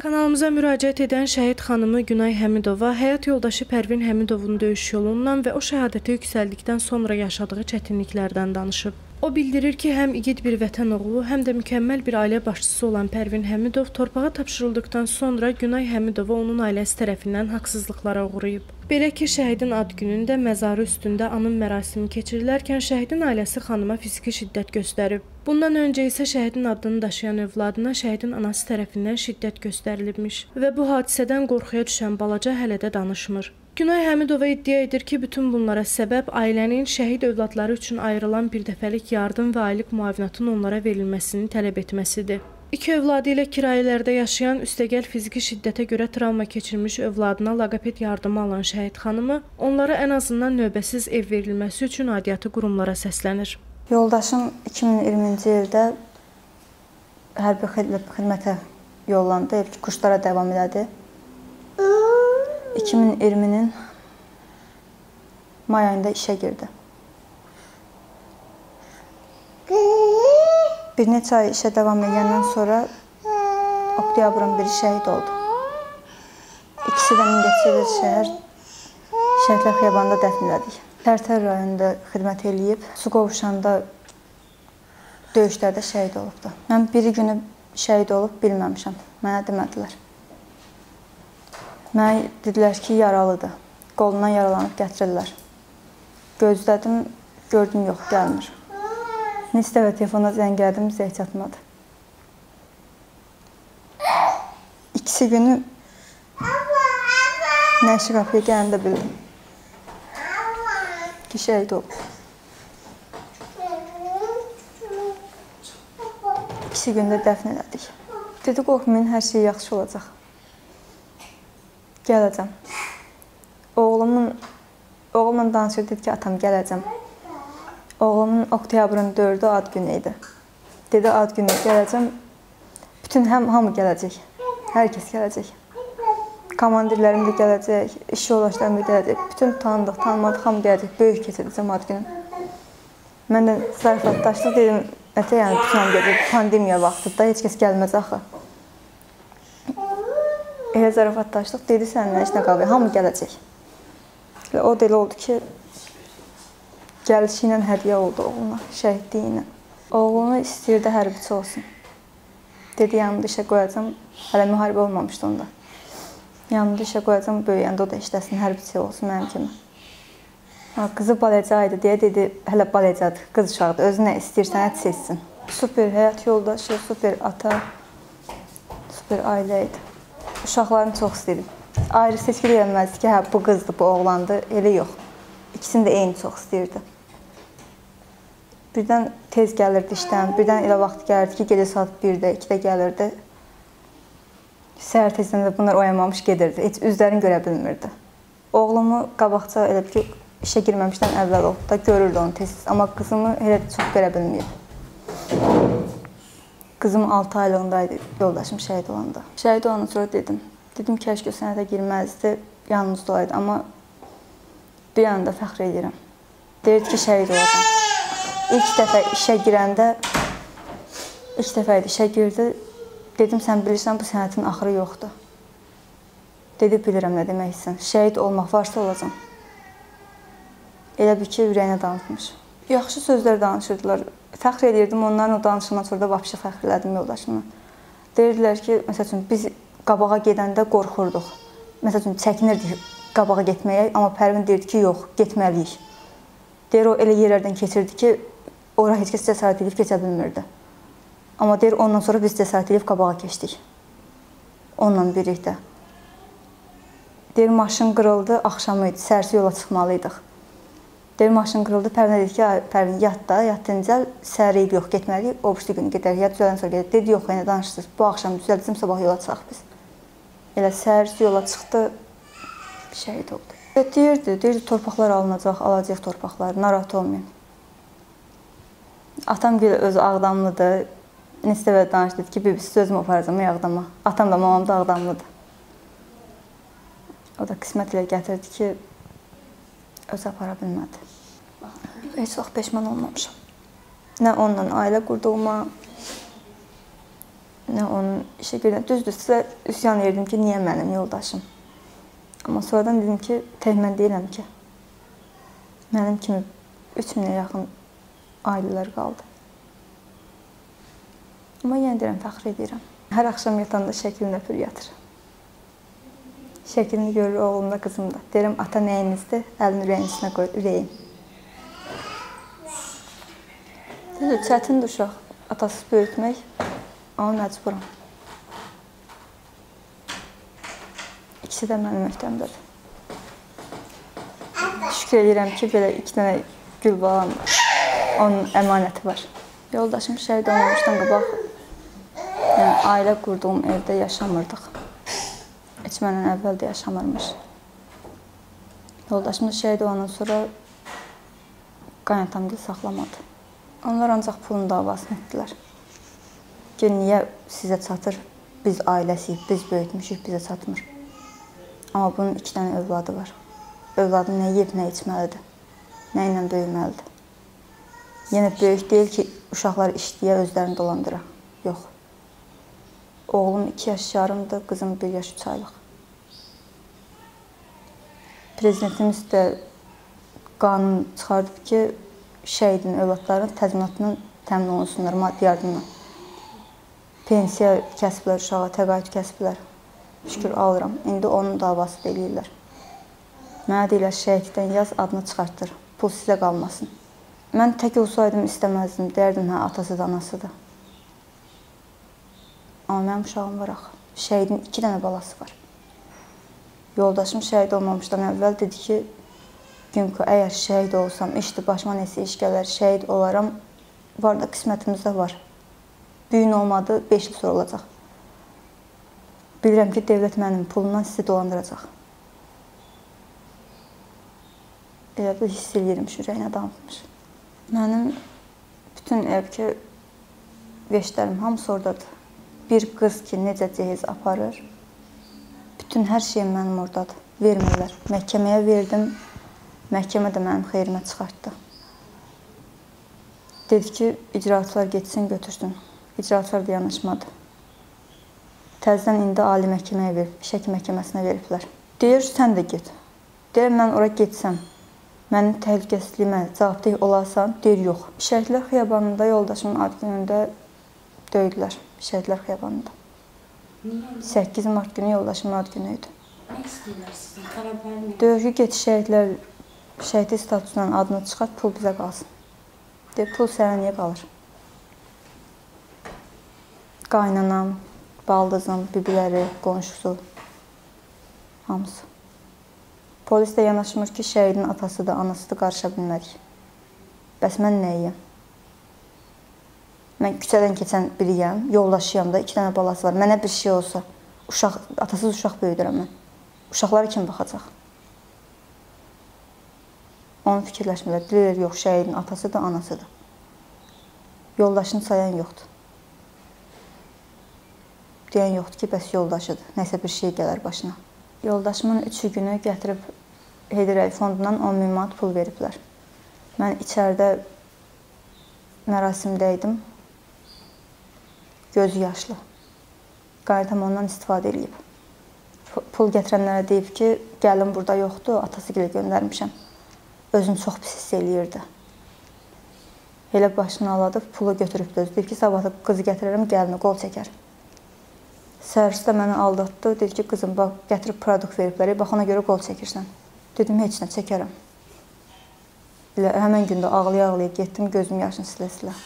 Kanalımıza müraciət edən şəhid xanımı Günay Həmidova həyat yoldaşı Pərvin Həmidovun döyüş yolundan və o şəhadətə yüksəldikdən sonra yaşadığı çətinliklərdən danışıb. O bildirir ki, həm igid bir vətən oğlu, həm də mükəmməl bir ailə başçısı olan Pərvin Həmidov torpağa tapşırıldıqdan sonra Günay Həmidova onun ailəsi tərəfindən haqsızlıqlara uğrayıb. Belə ki, şəhidin ad günündə məzarı üstündə anım mərasimi keçirilərkən şəhidin ailəsi xanıma fiziki şiddət göstərib. Bundan öncə isə şəhidin adını daşıyan övladına şəhidin anası tərəfindən şiddət göstərilibmiş və bu hadisədən qorxuya düşən balaca hələ də danışmır. Günay Həmidova iddia edir ki, bütün bunlara səbəb ailənin şəhid övladları üçün ayrılan birdəfəlik yardım və aylıq müavinatın onlara verilməsini tələb etməsidir. İki övladı ilə kirayələrdə yaşayan, üstəgəl fiziki şiddətə görə travma keçirmiş övladına laqaped yardımı alan şəhid xanımı onlara ən azından növbəsiz ev verilməsi üçün aidiyyatı qurumlara səslənir. Yoldaşım 2020-ci ildə hərbi xidmətə yollandı, kurslara davam elədi. 2020-nin may ayında işə girdi. Bir neçə ay işə davam edəndən sonra oktyabrın biri şəhid oldu. İkisi də Mingəçevir şəhər Şəhidlər Xiyabanında dəfn elədik. Tərtər rayonunda xidmət eləyib, su qovuşanda döyüşlərdə şəhid olubdu. Mən biri günü şəhid olub bilməmişəm, mənə demədilər. Mənə dedilər ki, yaralıdır, qolundan yaralanıb gətirirlər. Gözlədim, gördüm, yox, gəlmir. Neçə dəfə telefona zəng gəldim, bizə heç çatmadı. İkisi günü nəşi qapıya gələndə bildim ki, şəhid olub. İkisi gündə dəfn elədik. Dedi, qorxmayın, hər şey yaxşı olacaq. Gələcəm. Oğlumla danışır, dedi ki, atam gələcəm. Oğlumun oktyabrın 4-ü ad günü idi. Dedi, ad günü gələcəm. Bütün hamı gələcək. Hər kəs gələcək. Komandirlərim də gələcək, iş yoldaşlarım da gələcək. Bütün tanıdıq, tanımadıq, hamı gələcək. Böyük keçirəcəm ad günü. Mən də zarafatlaşdıq, dedim, nətə yəni bütün hamı gələcək. Pandemiya vaxtıda heç kəs gəlməz axı. Elə zarafatlaşdıq, dedi, səninlə işinə qalır, hamı gələcək. O da elə oldu ki, gəlişi ilə hədiyyə oldu oğluna, şəhidliyi ilə. Oğlunu istəyirdi hərbiçi olsun. Dedi, yanımda işə qoyacam, hələ müharibə olmamışdı onda. Yanımda işə qoyacam, böyüyəndə o da işləsin, hərbiçi olsun mənim kimi. Qızı balaca idi deyə dedi, hələ balacadır, qız uşaqdır, özü nə istəyirsən, hət seçsin. Super həyat yoldaşı, super ata, super ailə idi. Uşaqlarını çox istəyirdim. Ayrı seçki deyilməzdi ki, hə, bu qızdır, bu oğlandır, elə yox. İkisini də eyni çox istəyirdi. Birdən tez gəlirdi işdən, birdən elə vaxt gəlirdi ki, gecə saat 1-də, 2-də gəlirdi. Səhər tezdən də bunlar oyanmamış gedirdi, heç üzlərini görə bilmirdi. Oğlumu qabaqca elə ki, işə girməmişdən əvvəl oldu da, görürdü onu tez. Amma qızımı elə çox görə bilməyib. Qızım 6 aylığındaydı, yoldaşım şəhid olanda. Şəhid olandan sonra dedim kəşke sənətə girməzdi, yanımızda olaydı. Amma bir anda fəxr edirəm. Deyirdi ki, şəhid olacam. İlk dəfə işə girəndə, ilk dəfə idi işə girdi. Dedim, sən bilirsən, bu sənətin axırı yoxdur. Dedi, bilirəm nə demək istəyirsən. Şəhid olmaq varsa olacam. Elə bir ki, ürəyinə danışmış. Yaxşı sözlər danışırdılar. Fəxr edirdim, onların o danışığından sonra da vapşı fəxr elədim yoldaşımla. Deyirdilər ki, məsəl üçün, biz qabağa gedəndə qorxurduq. Məsəl üçün, çəkinirdik qabağa getməyə, amma Pərvin deyirdi ki, yox, getməliyik. Deyir, o elə yerlərdən keçirdi ki, ora heç kəs cəsarət edib keçə bilmirdi. Amma deyir, ondan sonra biz cəsarət edib qabağa keçdik. Onunla birlikdə. Deyir, maşın qırıldı, axşamı idi, səhərsi yola çıxmalıydıq. Deyir, maşın qırıldı, Pərvinə dedi ki, Pərvin yat da, yatınca səhəriyib yox, getməliyik, o birisi günü gedərik, ya düzəldən sonra gedək. Dedi, yox, yenə danışırsınız, bu axşam düzəldəcəm, sabah yola çıxaq biz. Elə səhərsi yola çıxdı, şəhid oldu. Deyirdi, torpaqlar alınacaq, alacaq torpaqlar, narahat olmayın. Atam belə özü Ağdamlıdır, neçə dəfə danışdı, dedi ki, bibisi sözümü aparacam Ağdama. Atam da, mamam da Ağdamlıdır. O da qismət ilə gətirdi ki, özü apara bilmədi. Heç vaxt peşman olmamışam. Nə onunla ailə qurduğuma, nə onun işə gedən. Düzdür, sizə üsyan verdim ki, niyə mənim yoldaşım? Amma sonradan dedim ki, tək mən deyiləm ki. Mənim kimi 3000-ə yaxın ailələr qaldı. Amma yenə deyirəm, fəxr edirəm. Hər axşam yatanda şəklini öpür yatır. Şəklini görür oğlumda, qızımda. Deyirəm, ata nəyinizdir? Əlini ürəyin içinə qoy, ürəyim. Düzdür, çətindir uşaq, atasız böyütmək, amma məcburam. İkisi də mənim öhdəmdədir. Şükür edirəm ki, belə 2 dənə gül balam var. Onun əmanəti var. Yoldaşım şəhid olmamışdan qabaq, yəni ailə qurduğum evdə yaşamırdıq. Heç məndən əvvəl də yaşamırmış. Yoldaşım da şəhid olandan sonra qaynatamgil saxlamadı. Onlar ancaq pulun davasını etdilər. Ki, niyə sizə çatır? Biz ailəsiyik, biz böyütmüşük, bizə çatmır. Amma bunun 2 dənə övladı var. Övladı nə yeyib, nə içməlidir, nə ilə böyüməlidir. Yenə böyük deyil ki, uşaqlar işləyə özlərini dolandıra. Yox. Oğlum 2 yaş yarımdır, qızım 1 yaş 3 aylıq. Prezidentimiz də qanun çıxardıb ki, şəhidin övladlarının təzminatının təmin olunsunlar, maddi yardımla. Pensiya kəsblər uşağa, təqaüd kəsblər. Şükür alıram. İndi onun davası da eləyirlər. Mənə deyirlər, şəhiddən yaz, adını çıxartdır. Pul sizə qalmasın. Mən tək olsaydım istəməzdim. Deyərdim, hə, atasıdır, anasıdır. Amma mənim uşağım var axı. Şəhidin 2 dənə balası var. Yoldaşım şəhid olmamışdan əvvəl dedi ki, Günko, əgər şəhid olsam, işdir, başıma nəsə iş gələr, şəhid olaram, var da qismətimizdə var. Büyün olmadı, 5 il sonra olacaq. Bilirəm ki, devlət mənim pulumdan sizi dolandıracaq. Elə bir hiss edirəm, ürəyinə damıtmış. Mənim bütün ev ki, veşlərim hamısı oradadır. Bir qız ki, necə cehiz aparır, bütün hər şeyim mənim oradadır. Vermirlər. Məhkəməyə verdim, məhkəmə də mənim xeyrimə çıxartdı. Dedi ki, icraatçılar getsin, götürsün. İcraatçılar da yanaşmadı. Təzdən indi ali məhkəməyə verib, şək məhkəməsinə veriblər. Deyir, sən də get. Deyir, mən ora getsəm, mənim təhlükəsizliyimə cavabdeh olarsan, deyir, yox. Şəhidlər xiyabanında yoldaşımın ad günündə döydülər, şəhidlər xiyabanında. 8 mart günü yoldaşımın ad günü idi. Nə istəyirlər sizin? Deyir ki, get şəhidlər, şəhidlik statusundan adını çıxart, pul bizə qalsın. Deyir, pul sənə niyə qalır? Qaynanam, baldızım, bibiləri, qonşusu, hamısı. Polis də yanaşmır ki, şəhidin atası da, anası da qarışa bilmərik. Bəs mən nəyiyəm? Mən küçədən keçən biriyəm, yoldaşıyam da, 2 dənə balası var. Mənə bir şey olsa, atasız uşaq böyüdürəm mən. Uşaqlara kim baxacaq? Onu fikirləşmirlər. Deyirlər, yox, şəhidin atasıdır, anasıdır. Yoldaşını sayan yoxdur. Deyən yoxdur ki, bəs yoldaşıdır. Nəsə bir şey gələr başına. Yoldaşımın 3 günü gətirib Heydər Əliyev fondundan 10.000 manat pul veriblər. Mən içəridə mərasimdə idim. Gözü yaşlı. Qaynatam ondan istifadə edib. Pul gətirənlərə deyib ki, gəlin burada yoxdur, atası gilə göndərmişəm. Özünü çox pis hiss eləyirdi. Elə başını aladıb, pulu götürüb də deyib ki, sabah qızı gətirərəm, gəlini qol çəkər. Sərvis də məni aldatdı. Dedi ki, qızım, bax, gətirib produkt veriblər, bax, ona görə qol çəkirsən. Dedim, heç nə, çəkərəm. Elə həmən gündə ağlaya-ağlaya getdim, gözüm yaşını silə-silə.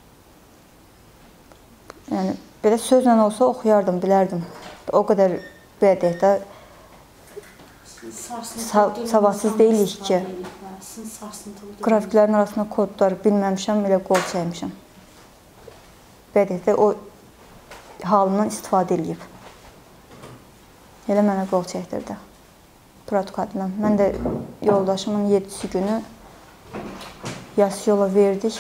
Yəni, belə sözlə olsa oxuyardım, bilərdim. O qədər, belə deyək də, savadsız deyilik ki, qrafiklərin arasında kodlar bilməmişəm, elə qol çəkmişəm. Belə deyək də, o halından istifadə edib. Elə mənə qol çəkdirdi. Protokoldan. Mən də yoldaşımın 7-si günü yas yola verdik.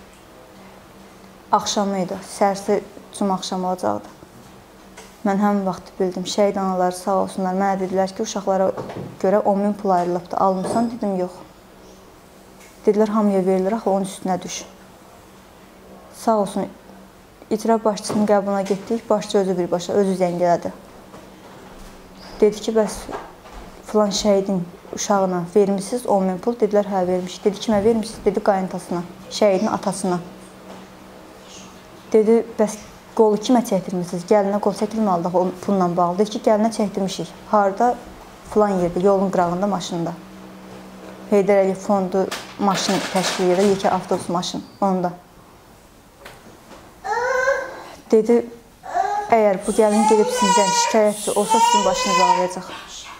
Axşamı idi. Səhərsi cuma axşamı olacaqdı. Mən həmin vaxt bildim. Şəhid anaları sağ olsunlar. Mənə dedilər ki, uşaqlara görə 10.000 pul ayrılıbdır. Almısan? Dedim, yox. Dedilər, hamıya verilir, axı onun üstünə düş. Sağ olsun, icra başçısının qəbuluna getdik. Başçı özü birbaşa, özü zəng elədi. Dedi ki, bəs filan şəhidin uşağına vermişsiniz 10.000 pul. Dedilər, hə, vermiş. Dedi, kimə vermişsiniz? Dedi, qayntasına, şəhidin atasına. Dedi, bəs qolu kimə çəkdirmişsiniz? Gəlinə qol çəkilməlidir o pulla bağlı. Dedi ki, gəlinə çəkdirmişik. Harada? Filan yerdə, yolun qırağında, maşında. Heydər Əliyev fondu maşın təşkil edir, yekə avtobus maşın, onda. Dedi, əgər bu gəlin gedib sizdən şikayətçi olsa, sizin başınızı ağlayacaq.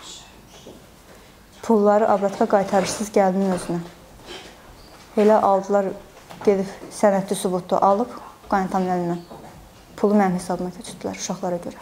Pulları ablatka qaytarırsınız gəlinin özünə. Elə aldılar, gedib sənədli sübutu alıb, qayntamın əlindən. Pulu mənim hesabıma köçürdülər uşaqlara görə.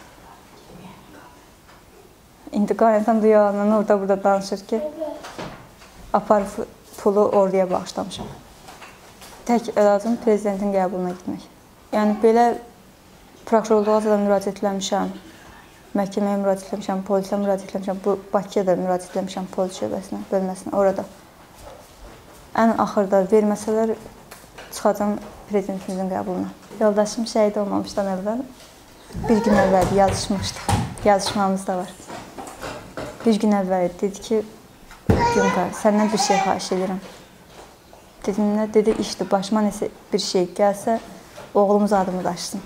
İndi qayntam da yalandan orada-burada danışır ki, aparıb pulu orduya bağışlamışam. Tək əlacım prezidentin qəbuluna gitmək. Yəni, belə prokurorluğa da müraciət etləmişəm, məhkəməyə müraciət etləmişəm, polisə müraciət etləmişəm, Bakıya da müraciət etləmişəm, polis şöbəsinə, bölməsinə, orada. Ən axırda verməsələr, çıxacam prezidentimizin qəbuluna. Yoldaşım şəhid olmamışdan əvvəl, bir gün əvvəl yazışmışdıq, yazışmamız da var. Bir gün əvvəl dedi ki, Günqa, səndən bir şey xahiş edirəm. Dedim, nə? Dedi, işdir, başıma nəsə bir şey gəlsə, oğlumuz adımı daşısın.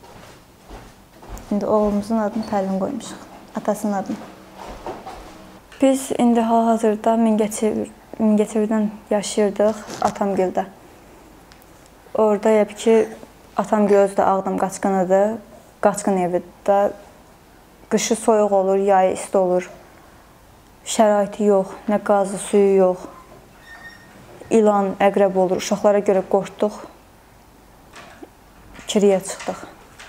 İndi oğlumuzun adını Pəlvin qoymuşuq, atasının adını. Biz indi hal-hazırda Mingəçevirdən yaşayırdıq, Atamgüldə. Orada yəb ki, Atamgül özü də Ağdam qaçqınıdır, qaçqın evidir. Qışı soyuq olur, yayı isti olur. Şəraiti yox, nə qazı, suyu yox. İlan, əqrəb olur, uşaqlara görə qorxduq. Kiriyə çıxdıq.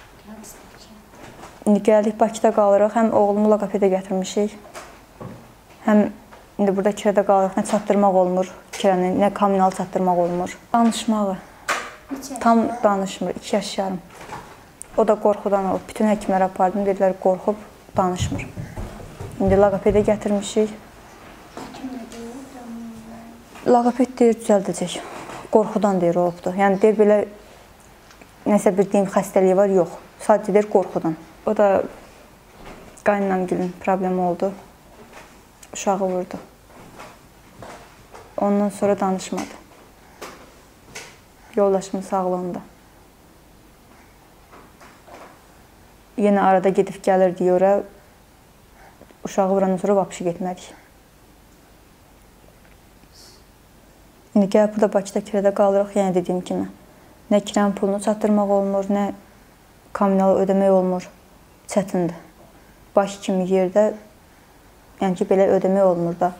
İndi gəldik, Bakıda qalırıq, həm oğlumu loqopedə gətirmişik, həm indi burada kirədə qalırıq, nə çatdırmaq olmur kirəni, nə kommunal çatdırmaq olmur. Danışmağı, tam danışmır, 2 yaş yarım. O da qorxudan olub, bütün həkimlər apardım, dedilər, qorxub, danışmır. İndi loqopedə gətirmişik. Loqoped deyir, düzəldəcək, qorxudan deyir, olubdur. Yəni, deyir, belə nəsə bir deyim, xəstəliyi var, yox, sadəcə deyir, qorxudan. O da qaynanamgilin problemi oldu, uşağı vurdu. Ondan sonra danışmadı. Yoldaşımın sağlığında. Yenə arada gedib gəlirdi ora, uşağı vurandan sonra vapşı getmədik. İndi gəlib burada Bakıda kirədə qalırıq, yenə dediyim kimi. Nə kirənin pulunu çatdırmaq olmur, nə kommunalı ödəmək olmur. Çətindir. Bakı kimi yerdə, yəni ki, belə ödəmək olmur da.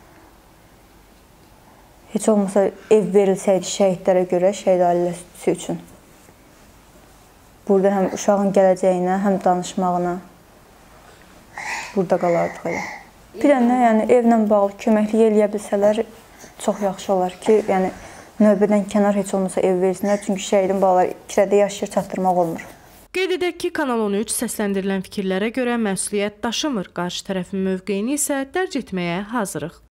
Heç olmasa ev verilsəydi şəhidlərə görə, şəhid ailəsi üçün. Burada həm uşağın gələcəyinə, həm danışmağına burada qalardıq elə. Bir dənə, yəni evlə bağlı köməklik eləyə bilsələr çox yaxşı olar ki, yəni növbədən kənar heç olmasa ev versinlər, çünki şəhidin balaları kirədə yaşayır, çatdırmaq olmur. Qeyd edək ki, Kanal 13 səsləndirilən fikirlərə görə məsuliyyət daşımır, qarşı tərəfin mövqeyini isə dərc etməyə hazırıq.